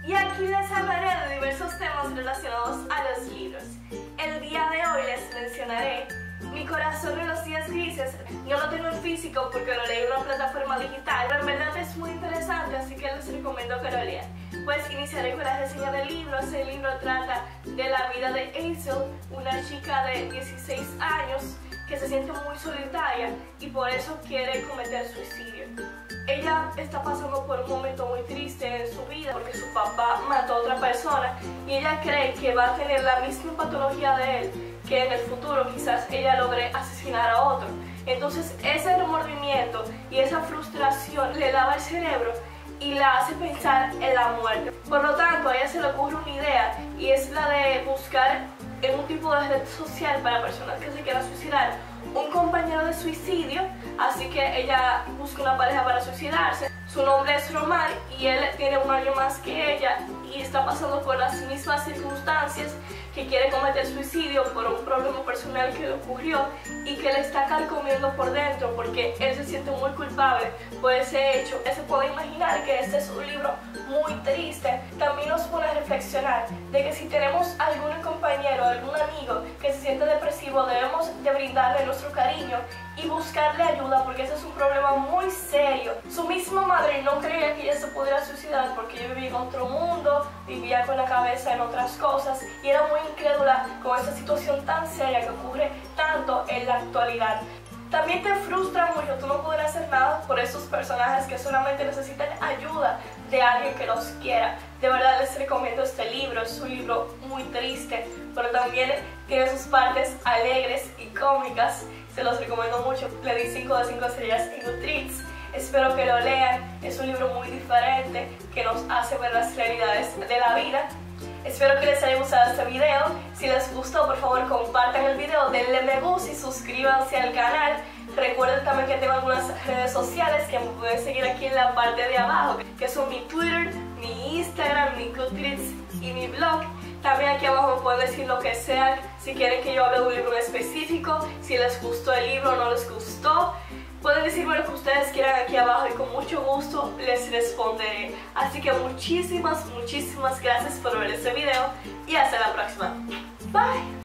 Y aquí les hablaré de diversos temas relacionados a los libros. El día de hoy les mencionaré Mi corazón en los días grises. Yo lo tengo en físico porque lo leí en una plataforma digital, pero en verdad es muy interesante, así que les recomiendo que lo lean. Pues iniciaré con la reseña del libro. Este libro trata de la vida de Hazel, una chica de 16 años que se siente muy solitaria y por eso quiere cometer suicidio. Ella está pasando por un momento muy triste en su vida porque su papá mató a otra persona y ella cree que va a tener la misma patología de él, que en el futuro quizás ella logre asesinar a otro. Entonces ese remordimiento y esa frustración le lava el cerebro y la hace pensar en la muerte. Por lo tanto, a ella se le ocurre una idea y es la de buscar en un tipo de red social para personas que se quieran suicidar un compañero de suicidio, así que ella busca una pareja para suicidarse. Su nombre es Román y él tiene un año más que ella y está pasando por las mismas circunstancias, que quiere cometer suicidio por un problema personal que le ocurrió y que le está carcomiendo por dentro porque él se siente muy culpable por ese hecho. Se puede imaginar que este es un libro muy triste. También nos pone a reflexionar de que si tenemos algún compañero, algún amigo que se siente depresivo, debemos de brindarle nuestro cariño y buscarle ayuda porque ese es un problema muy serio. Su misma madre no creía que ella se pudiera suicidar porque ella vivía en otro mundo, vivía con la cabeza en otras cosas y era muy incrédula con esa situación tan seria que ocurre tanto en la actualidad. También te frustra mucho tú no poder hacer nada por esos personajes que solamente necesitan ayuda de alguien que los quiera. De verdad les recomiendo este libro. Es un libro muy triste, pero también tiene sus partes alegres y cómicas. Se los recomiendo mucho. Le di 5 de 5 estrellas en Goodreads. Espero que lo lean. Es un libro muy diferente que nos hace ver las realidades de la vida. Espero que les haya gustado este video. Si les gustó, por favor compartan el video, denle me gusta y suscríbanse al canal. Recuerden también que tengo algunas redes sociales que me pueden seguir aquí en la parte de abajo, que son mi Twitter, mi Instagram, mi Goodreads y mi blog. También aquí abajo me pueden decir lo que sea, si quieren que yo hable de un libro en específico, si les gustó el libro o no les gustó. Pueden decirme lo que ustedes quieran aquí abajo y con mucho gusto les responderé. Así que muchísimas gracias por ver este video y hasta la próxima. Bye.